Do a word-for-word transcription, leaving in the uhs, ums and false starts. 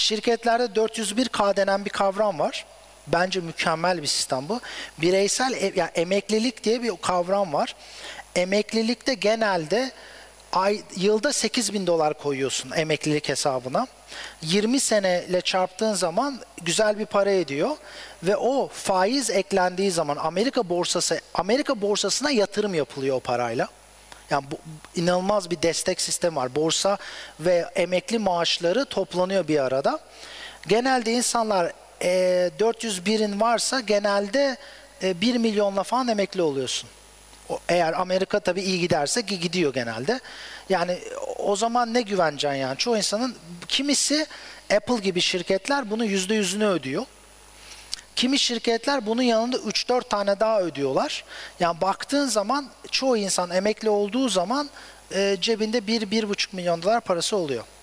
Şirketlerde dört yüz bir K denen bir kavram var. Bence mükemmel bir sistem bu. Bireysel ev, yani emeklilik diye bir kavram var. Emeklilikte genelde ay, yılda sekiz bin dolar koyuyorsun emeklilik hesabına. yirmi seneyle çarptığın zaman güzel bir para ediyor ve o faiz eklendiği zaman Amerika borsası Amerika borsasına yatırım yapılıyor o parayla. Yani bu, inanılmaz bir destek sistemi var. Borsa ve emekli maaşları toplanıyor bir arada. Genelde insanlar e, dört yüz birin varsa genelde e, bir milyonla falan emekli oluyorsun. O, eğer Amerika tabii iyi giderse gidiyor genelde. Yani o zaman ne güvencen yani? Çoğu insanın, kimisi Apple gibi şirketler bunun yüzde yüzünü ödüyor. Kimi şirketler bunun yanında üç dört tane daha ödüyorlar. Yani baktığın zaman çoğu insan emekli olduğu zaman e, cebinde bir bir buçuk milyon dolar parası oluyor.